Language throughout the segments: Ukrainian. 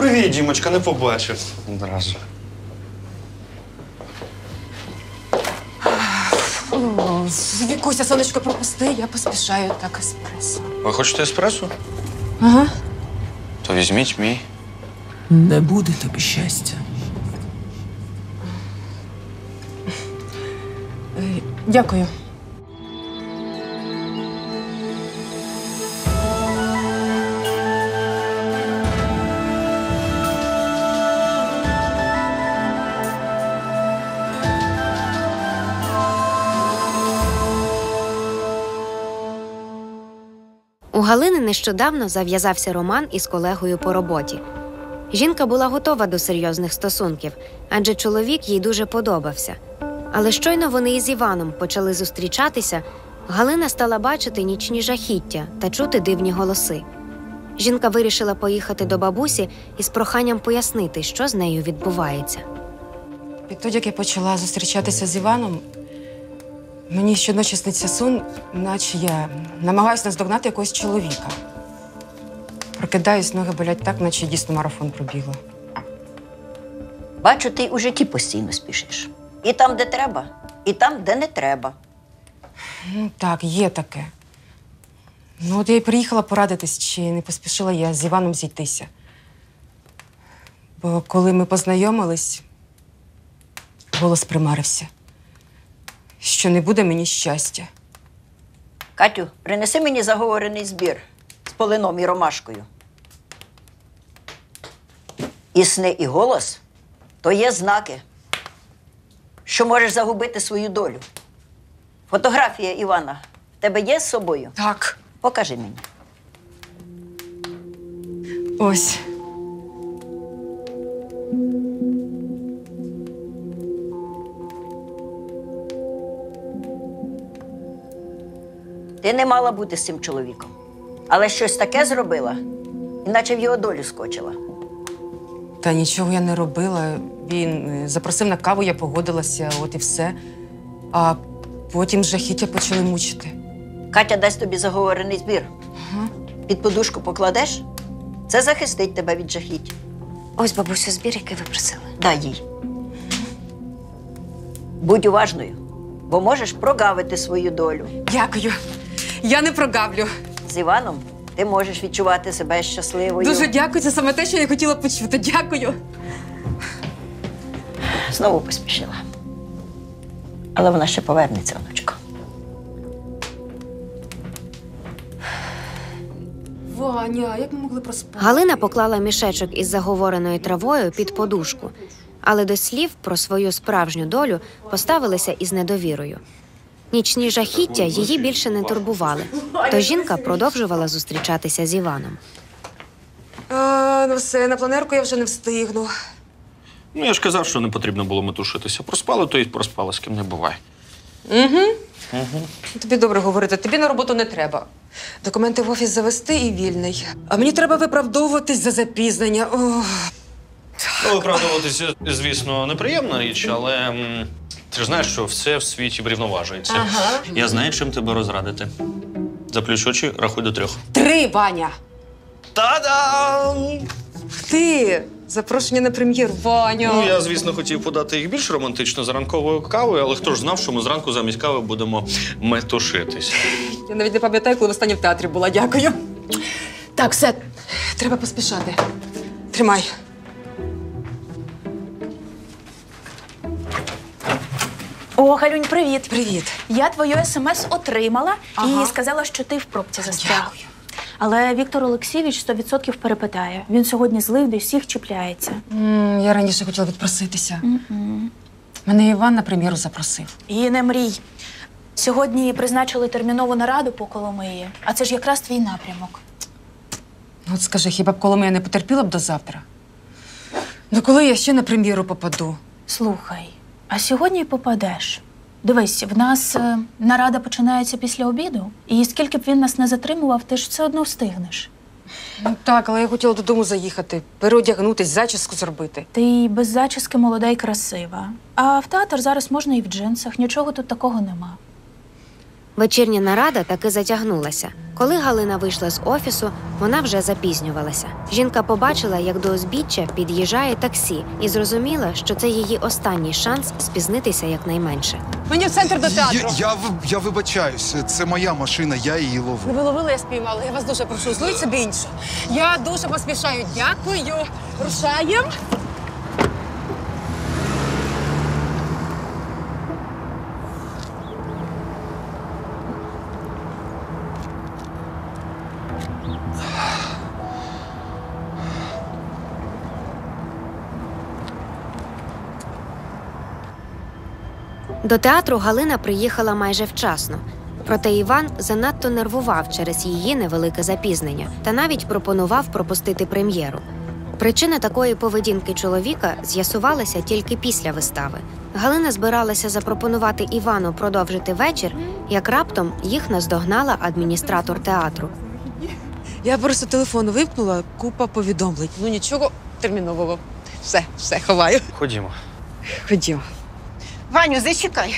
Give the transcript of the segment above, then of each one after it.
Привіт, Дімочка, не побачив одразу. Вікуся, сонечко, пропусти, я поспішаю так еспресо. Ви хочете еспресо? Ага. То візьміть мій. Не буде тобі щастя. Дякую. У Галини нещодавно зав'язався роман із колегою по роботі. Жінка була готова до серйозних стосунків, адже чоловік їй дуже подобався. Але щойно вони із Іваном почали зустрічатися, Галина стала бачити нічні жахіття та чути дивні голоси. Жінка вирішила поїхати до бабусі із проханням пояснити, що з нею відбувається. Відтоді, як я почала зустрічатися з Іваном, мені щоночі сниться сон, наче я намагаюся наздогнати якогось чоловіка. Прокидаюсь, ноги болять так, наче дійсно марафон пробігла. Бачу, ти у житті постійно спішиш. І там, де треба, і там, де не треба. Ну так, є таке. Ну от я й приїхала порадитись, чи не поспішила я з Іваном зійтися. Бо коли ми познайомились, голос примарився, що не буде мені щастя. Катю, принеси мені заговорений збір з полином і ромашкою. І сни, і голос – то є знаки, що можеш загубити свою долю. Фотографія Івана в тебе є з собою? Так. Покажи мені. Ось. Ти не мала бути з цим чоловіком. Але щось таке зробила, іначе в його долю скочила. Та нічого я не робила. Він запросив на каву, я погодилася, от і все. А потім жахіття почали мучити. Катя дасть тобі заговорений збір. Під подушку покладеш, це захистить тебе від жахіть. Ось, бабусю, збір, який ви просили. Дай їй. Будь уважною, бо можеш прогавити свою долю. Дякую. Я не прогавлю. З Іваном ти можеш відчувати себе щасливою. Дуже дякую, це саме те, що я хотіла почути. Дякую. Знову поспішила. Але вона ще повернеться, онучко. Ваня, як ми могли проспати? Галина поклала мішечок із заговореною травою під подушку, але до слів про свою справжню долю поставилися із недовірою. Нічні жахіття її більше не турбували, тож жінка продовжувала зустрічатися з Іваном. Ну все, на планерку я вже не встигну. Ну, я ж казав, що не потрібно було метушитися. Проспали, то й проспали, з ким не буває. Тобі добре говорити, тобі на роботу не треба. Документи в офіс завести і вільний. А мені треба виправдовуватись за запізнення. Ох. Ну, виправдовуватися, звісно, неприємна річ, але ти ж знаєш, що все в світі врівноважується. Ага. Я знаю, чим тебе розрадити. Заплющ очі, рахуй до 3. 3, Ваня! Та-дам! Ти! Запрошення на прем'єру, Ваня! Ну, я, звісно, хотів подати їх більш романтично за ранковою кавою, але хто ж знав, що ми зранку замість кави будемо метушитись. Я навіть не пам'ятаю, коли востаннє в театрі була. Дякую. Так, все. Треба поспішати. Тримай. О, Галюнь, привіт. Привіт. Я твою смс отримала і сказала, що ти в пробці застряг. Дякую. Але Віктор Олексійович 100% перепитає. Він сьогодні злив, до всіх чіпляється. Я раніше хотіла відпроситися. Мене Іван на прем'єру запросив. І не мрій. Сьогодні призначили термінову нараду по Коломиї, а це ж якраз твій напрямок. От скажи, хіба б Коломия не потерпіла б до завтра? Ну коли я ще на прем'єру попаду? Слухай, а сьогодні й попадеш. Дивись, в нас нарада починається після обіду, і скільки б він нас не затримував, ти ж все одно встигнеш. Ну так, але я хотіла додому заїхати, переодягнутись, зачіску зробити. Ти й без зачіски молода й красива. А в театр зараз можна і в джинсах, нічого тут такого нема. Вечірня нарада таки затягнулася. Коли Галина вийшла з офісу, вона вже запізнювалася. Жінка побачила, як до узбіччя під'їжджає таксі, і зрозуміла, що це її останній шанс спізнитися якнайменше. Мені в центр до театру. Я вибачаюсь, це моя машина, я її ловив. Ви ловили, я спіймала. Я вас дуже прошу, зловіть собі іншу. Я дуже поспішаю. Дякую. Рушаємо. До театру Галина приїхала майже вчасно. Проте Іван занадто нервував через її невелике запізнення та навіть пропонував пропустити прем'єру. Причина такої поведінки чоловіка з'ясувалася тільки після вистави. Галина збиралася запропонувати Івану продовжити вечір, як раптом їх наздогнала адміністратор театру. Я просто телефон вимкнула, купа повідомлень. Ну нічого термінового. Все, ховаю. Ходімо. Ходімо. Ваню, зачекай.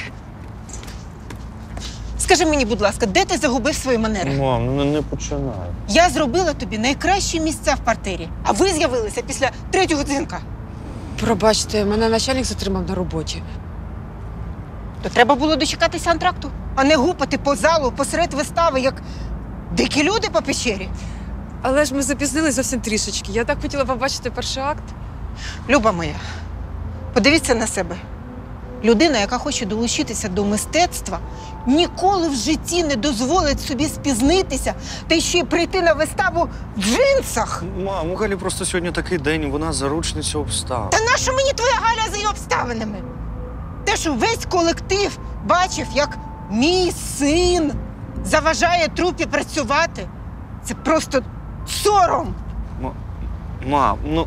Скажи мені, будь ласка, де ти загубив свої манери? Мам, ну не починай. Я зробила тобі найкращі місця в квартирі, а ви з'явилися після 3-го дзвінка. Пробачте, мене начальник затримав на роботі. То треба було дочекатися антракту, а не гупати по залу посеред вистави, як дикі люди по печері. Але ж ми запізнились зовсім трішечки. Я так хотіла побачити перший акт. Люба моя, подивіться на себе. Людина, яка хоче долучитися до мистецтва, ніколи в житті не дозволить собі спізнитися та ще й прийти на виставу в джинсах. Мам, у Галі просто сьогодні такий день, вона заручниця обставин. Та нащо мені твоя Галя за її обставинами? Те, що весь колектив бачив, як мій син заважає трупі працювати, це просто сором. Мам, ну...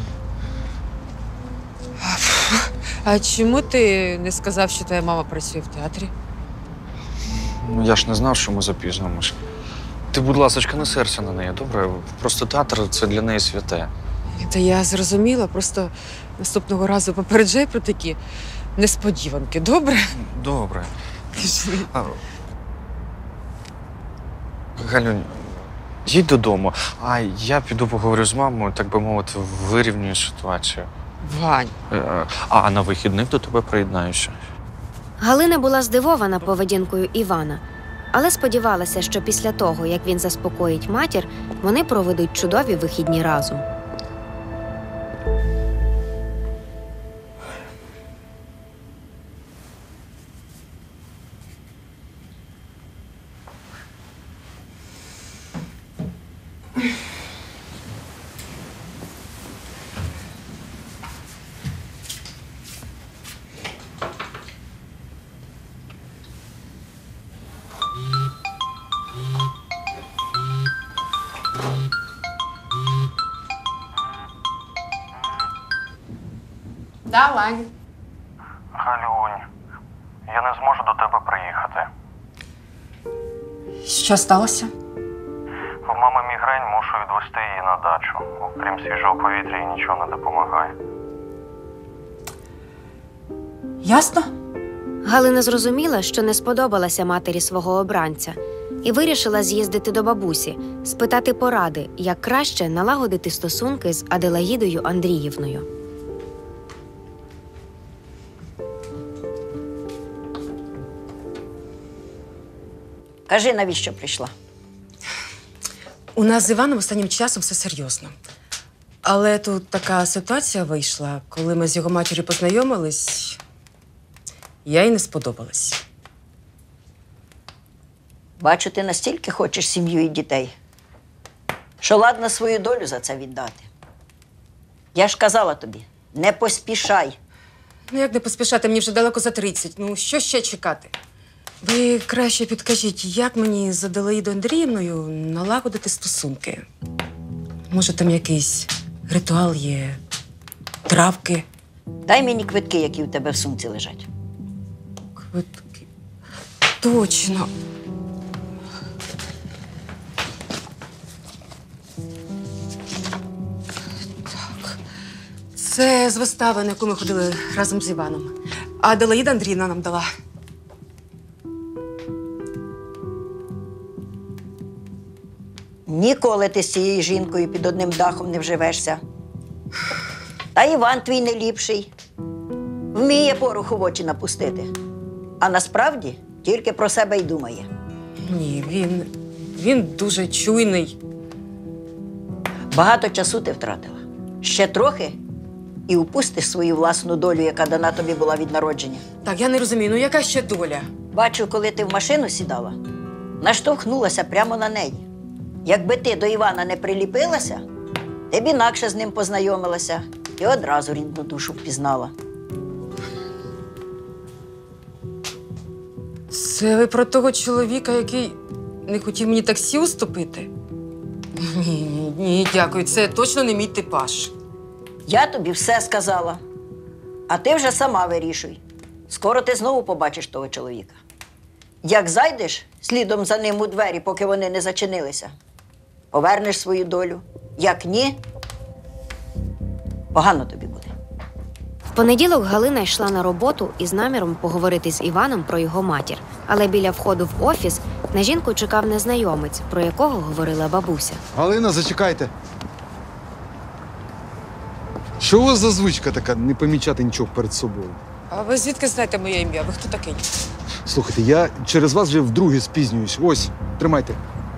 А чому ти не сказав, що твоя мама працює в театрі? Ну, я ж не знав, що ми запізнимось. Ти, будь ласка, не серця на неї, добре? Просто театр – це для неї святе. Та я зрозуміла, просто наступного разу попереджай про такі несподіванки, добре? Добре. Пішли. Галюнь, їдь додому, а я піду поговорю з мамою, так би мовити, вирівнюю ситуацію. Вань. А на вихідних до тебе приєднаюся. Галина була здивована поведінкою Івана, але сподівалася, що після того, як він заспокоїть матір, вони проведуть чудові вихідні разом. Да, Вань. Галюнь, я не зможу до тебе приїхати. Що сталося? В мами мігрень, мушу відвести її на дачу. Окрім свіжого повітря їй нічого не допомагає. Ясно? Галина зрозуміла, що не сподобалася матері свого обранця, і вирішила з'їздити до бабусі, спитати поради, як краще налагодити стосунки з Аделаїдою Андріївною. Кажи, навіщо прийшла? У нас з Іваном останнім часом все серйозно. Але тут така ситуація вийшла, коли ми з його матір'ю познайомились, я їй не сподобалась. Бачу, ти настільки хочеш сім'ю і дітей, що ладна свою долю за це віддати. Я ж казала тобі, не поспішай. Ну як не поспішати, мені вже далеко за 30. Ну що ще чекати? Ви краще підкажіть, як мені з Аделаїдою Андріївною налагодити стосунки? Може, там якийсь ритуал є, травки? Дай мені квитки, які у тебе в сумці лежать. Квитки. Точно. Так. Це з вистави, на яку ми ходили разом з Іваном. А Аделаїда Андріївна нам дала. Ніколи ти з цією жінкою під одним дахом не вживешся. Та Іван твій не ліпший. Вміє пороху в очі напустити. А насправді тільки про себе й думає. Ні, він дуже чуйний. Багато часу ти втратила. Ще трохи і упустиш свою власну долю, яка дана тобі була від народження. Так, я не розумію, ну яка ще доля? Бачу, коли ти в машину сідала, наштовхнулася прямо на неї. Якби ти до Івана не приліпилася, ти б інакше з ним познайомилася і одразу рідну душу впізнала. Це ви про того чоловіка, який не хотів мені таксі уступити? Ні, дякую, це точно не мій типаж. Я тобі все сказала, а ти вже сама вирішуй. Скоро ти знову побачиш того чоловіка. Як зайдеш слідом за ним у двері, поки вони не зачинилися, повернеш свою долю. Як ні, погано тобі буде. В понеділок Галина йшла на роботу із наміром поговорити з Іваном про його матір. Але біля входу в офіс на жінку чекав незнайомець, про якого говорила бабуся. Галина, зачекайте. Що у вас за звичка така не помічати нічого перед собою? А ви звідки знаєте моє ім'я? Ви хто такий? Слухайте, я через вас вже вдруге спізнююсь. Ось, тримайте.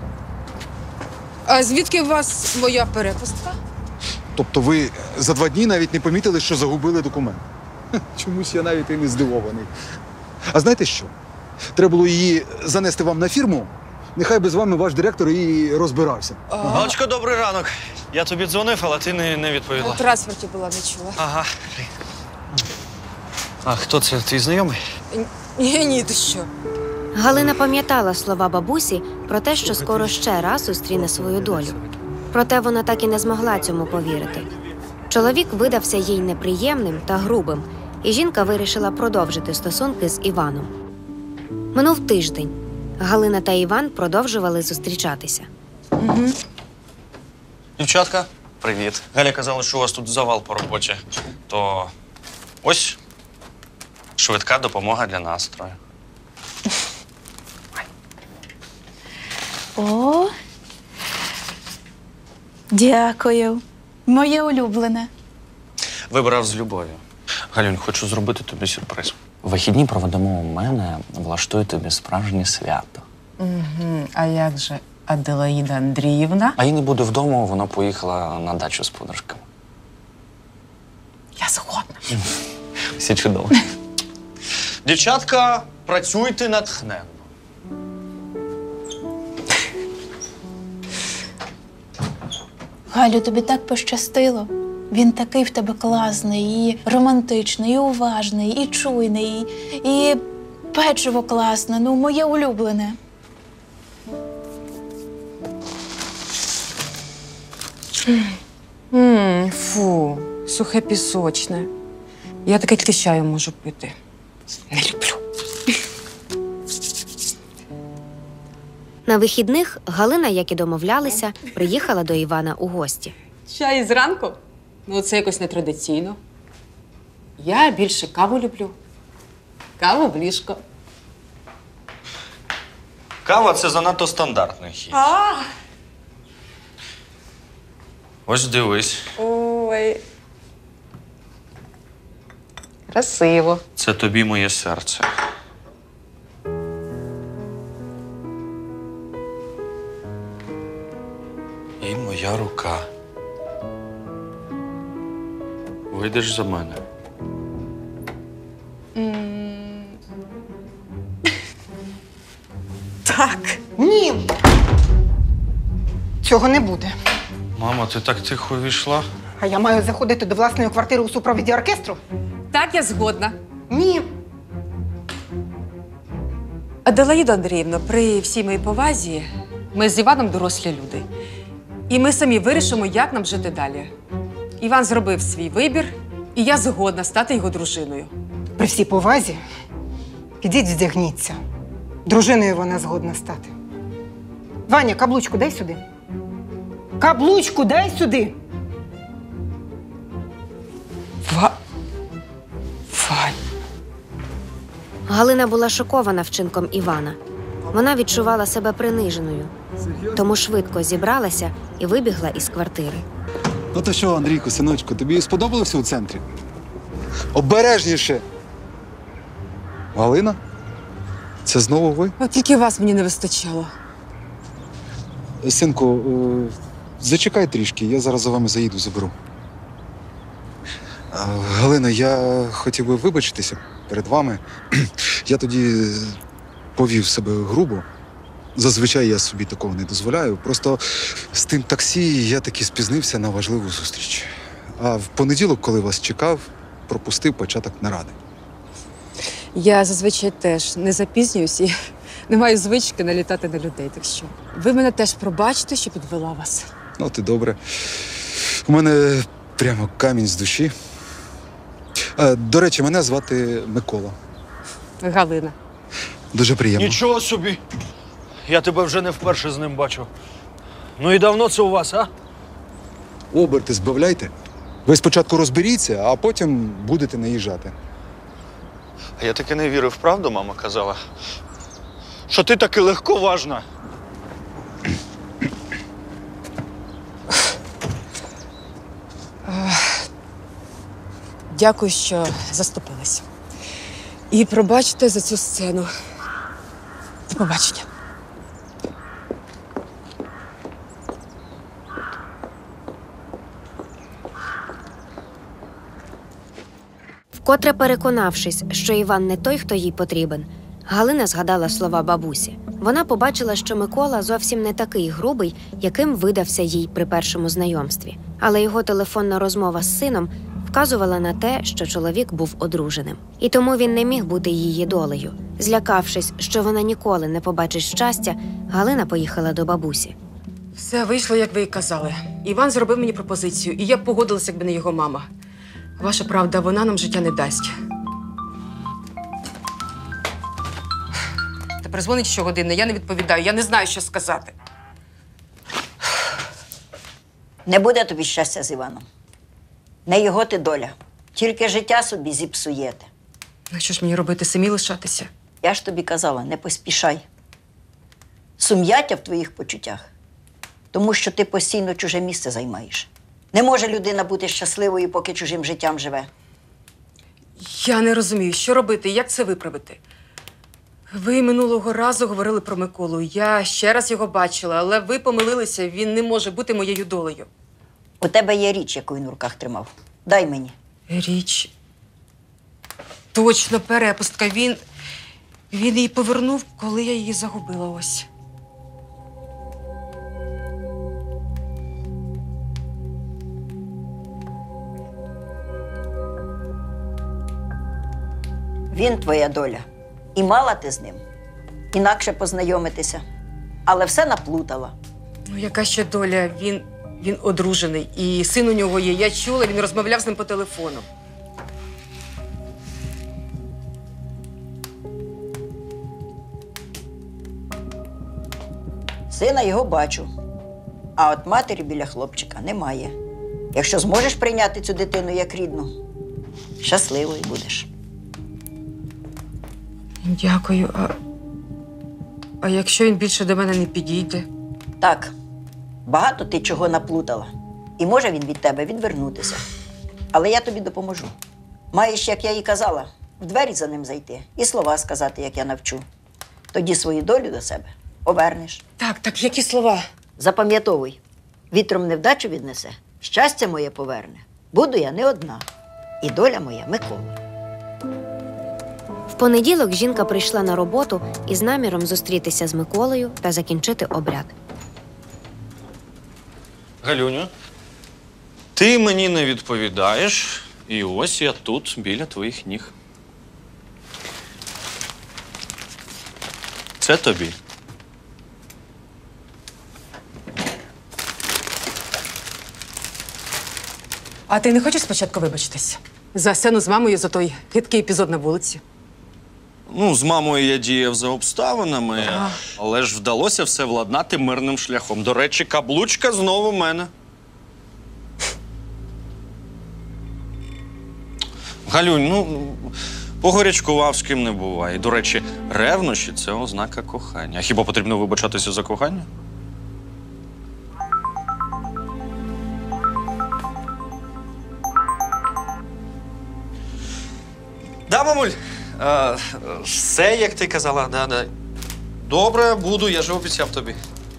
А звідки у вас моя перепустка? Тобто ви за 2 дні навіть не помітили, що загубили документ. Чомусь я навіть і не здивований. А знаєте що? Треба було її занести вам на фірму. Нехай би з вами ваш директор і розбирався. Галочко, добрий ранок. Я тобі дзвонив, але ти не відповіла. У трансферті була, не чула. Ага. А хто це? Твій знайомий? Ні, ти що? Галина пам'ятала слова бабусі про те, що скоро ще раз зустріне свою долю. Проте вона так і не змогла цьому повірити. Чоловік видався їй неприємним та грубим, і жінка вирішила продовжити стосунки з Іваном. Минув тиждень. Галина та Іван продовжували зустрічатися. Дівчатка, привіт. Галя казала, що у вас тут завал по роботі. То ось швидка допомога для настрою. О, дякую. Моє улюблене. Вибирав з любов'ю. Галюнь, хочу зробити тобі сюрприз. Вихідні проведемо у мене, влаштую тобі справжнє свято. А як же Аделаїда Андріївна? А її не буде вдома, вона поїхала на дачу з подружками. Я згодна. Всі чудово. Дівчатка, працюйте натхненно. Галю, тобі так пощастило. Він такий в тебе класний, і романтичний, і уважний, і чуйний, і печиво класне. Ну, моє улюблене. Фу, сухе пісочне. Я таке тільки з чаєм можу пити. Не люблю. На вихідних Галина, як і домовлялися, приїхала до Івана у гості. Чай зранку? Ну, це якось нетрадиційно. Я більше каву люблю. Каву в ліжко. Кава – це занадто стандартний хід. Ось дивись. Ой. Красиво. Це тобі моє серце. І моя рука. Вийдеш за мене. Так. Ні. Цього не буде. Мама, ти так тихо увійшла? А я маю заходити до власної квартири у супроводі оркестру? Так, я згодна. Ні. Аделаїда Андріївна, при всій моїй повазі, ми з Іваном дорослі люди. І ми самі вирішимо, як нам жити далі. Іван зробив свій вибір, і я згодна стати його дружиною. При всій повазі, підіть вдягніться. Дружиною вона згодна стати. Ваня, каблучку дай сюди. Каблучку дай сюди. Вань. Галина була шокована вчинком Івана. Вона відчувала себе приниженою, тому швидко зібралася і вибігла із квартири. Ну то що, Андрійко, синочку, тобі сподобалося у центрі? Обережніше! Галина? Це знову ви? От тільки вас мені не вистачало. Синку, зачекай трішки, я зараз за вами заїду, заберу. Галина, я хотів би вибачитися перед вами. Я тоді повів себе грубо. Зазвичай я собі такого не дозволяю. Просто з тим таксі я таки спізнився на важливу зустріч. А в понеділок, коли вас чекав, пропустив початок наради. Я зазвичай теж не запізнююсь і не маю звички налітати на людей. Так що ви мене теж пробачте, що підвела вас. Ну, ти добре. У мене прямо камінь з душі. До речі, мене звати Микола. Галина. Дуже приємно. Нічого собі. Я тебе вже не вперше з ним бачу. Ну і давно це у вас, а? Оберти збавляйте. Ви спочатку розберіться, а потім будете наїжджати. А я таки не вірив, правду, мама казала? Що ти таки легковажна. Дякую, що заступились. І пробачте за цю сцену. До побачення. Вкотре переконавшись, що Іван не той, хто їй потрібен, Галина згадала слова бабусі. Вона побачила, що Микола зовсім не такий грубий, яким видався їй при першому знайомстві. Але його телефонна розмова з сином вказувала на те, що чоловік був одруженим. І тому він не міг бути її долею. Злякавшись, що вона ніколи не побачить щастя, Галина поїхала до бабусі. Все вийшло, як ви і казали. Іван зробив мені пропозицію, і я б погодилась, якби не його мама. Ваша правда, вона нам життя не дасть. Тепер дзвонить щогодини, я не відповідаю, я не знаю, що сказати. Не буде тобі щастя з Іваном. Не його ти доля. Тільки життя собі зіпсуєте. Ну, що ж мені робити, самі лишатися? Я ж тобі казала, не поспішай. Сум'яття в твоїх почуттях, тому що ти постійно чуже місце займаєш. Не може людина бути щасливою, поки чужим життям живе. Я не розумію, що робити і як це виправити. Ви минулого разу говорили про Миколу. Я ще раз його бачила, але ви помилилися, він не може бути моєю долею. У тебе є річ, яку він в руках тримав. Дай мені. Річ. Точно, перепустка. Він її повернув, коли я її загубила ось. Він твоя доля. І мала ти з ним інакше познайомитися. Але все наплутала. Ну, яка ще доля? Він одружений. І син у нього є. Я чула, він розмовляв з ним по телефону. Сина його бачу. А от матері біля хлопчика немає. Якщо зможеш прийняти цю дитину як рідну, щасливою будеш. Дякую. А якщо він більше до мене не підійде? Так, багато ти чого наплутала. І може він від тебе відвернутися. Але я тобі допоможу. Маєш, як я і казала, в двері за ним зайти і слова сказати, як я навчу. Тоді свою долю до себе повернеш. Так, які слова? Запам'ятовуй, вітром невдачу віднесе, щастя моє поверне. Буду я не одна. І доля моя Микола. В понеділок жінка прийшла на роботу із наміром зустрітися з Миколою та закінчити обряд. Галюню, ти мені не відповідаєш, і ось я тут, біля твоїх ніг. Це тобі. А ти не хочеш спочатку вибачитись? За сцену з мамою, за той гидкий епізод на вулиці? Ну, з мамою я діяв за обставинами, але ж вдалося все владнати мирним шляхом. До речі, каблучка знову в мене. Галюнь, ну, Погорячкував, з ким не буває. І, до речі, ревнощі – це ознака кохання. А хіба потрібно вибачатися за кохання? Да, мамуль, все, як ти казала, да. Добре, буду, я ж обіцяв тобі.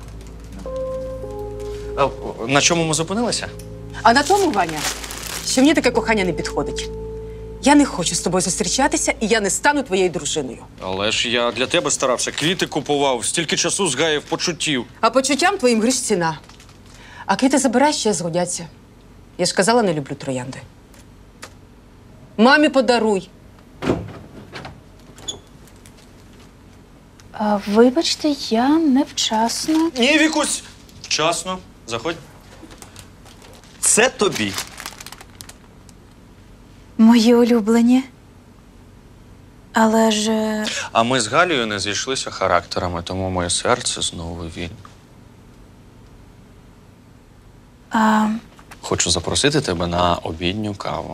На чому ми зупинилися? А на тому, Ваня, що мені таке кохання не підходить. Я не хочу з тобою зустрічатися, і я не стану твоєю дружиною. Але ж я для тебе старався, квіти купував, стільки часу згаяв почуттів. А почуттям твоїм гриш ціна. А квіти забирай, ще згодяться. Я ж казала, не люблю троянди. Мамі подаруй. Вибачте, я невчасно. Ні, Вікусь, вчасно. Заходь. Це тобі. Мої улюблені. Але ж. А ми з Галією не зійшлися характерами, тому моє серце знову вільне. Хочу запросити тебе на обідню каву.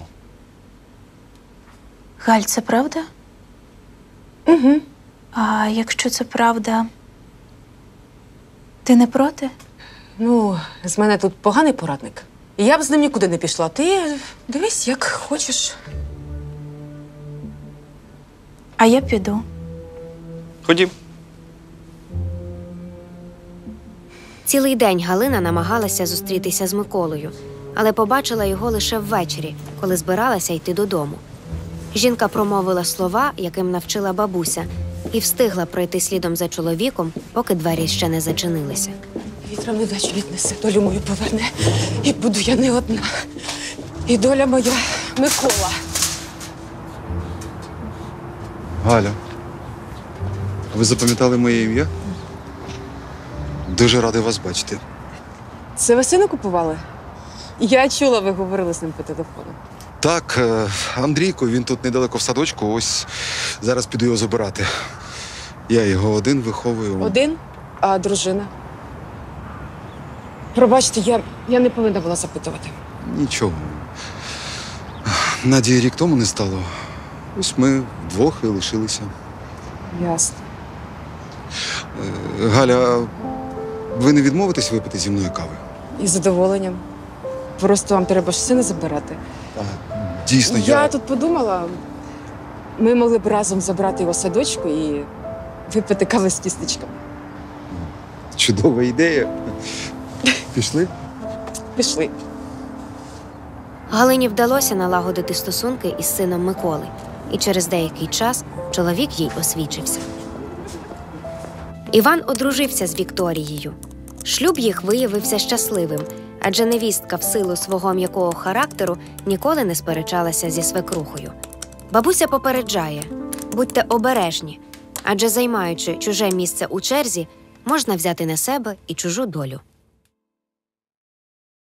Галь, це правда? Угу. А якщо це правда, ти не проти? Ну, з мене тут поганий порадник. І я б з ним нікуди не пішла. Ти дивись, як хочеш. А я піду. Ходім. Цілий день Галина намагалася зустрітися з Миколою, але побачила його лише ввечері, коли збиралася йти додому. Жінка промовила слова, яким навчила бабуся, і встигла пройти слідом за чоловіком, поки двері ще не зачинилися. Вітром недачу віднесе, долю мою поверне. І буду я не одна. І доля моя Микола. Галя, ви запам'ятали моє ім'я? Дуже радий вас бачити. Це ви сина купували? Я чула, ви говорили з ним по телефону. Так, Андрійко, він тут недалеко в садочку, ось зараз піду його забирати. Я його один виховую. Один, а дружина? Пробачте, я не повинна була запитувати. Нічого. Надії рік тому не стало. Ось ми вдвох і лишилися. Ясно. Галя, ви не відмовитесь випити зі мною кави? Із задоволенням. Просто вам треба ж сина забирати. Дійсно, Я тут подумала, ми могли б разом забрати його в садочку і випити кави з тістечками. Чудова ідея. Пішли? Пішли. Галині вдалося налагодити стосунки із сином Миколи, і через деякий час чоловік їй освідчився. Іван одружився з Вікторією. Шлюб їх виявився щасливим, адже невістка в силу свого м'якого характеру ніколи не сперечалася зі свекрухою. Бабуся попереджає – будьте обережні, адже займаючи чуже місце у черзі, можна взяти на себе і чужу долю.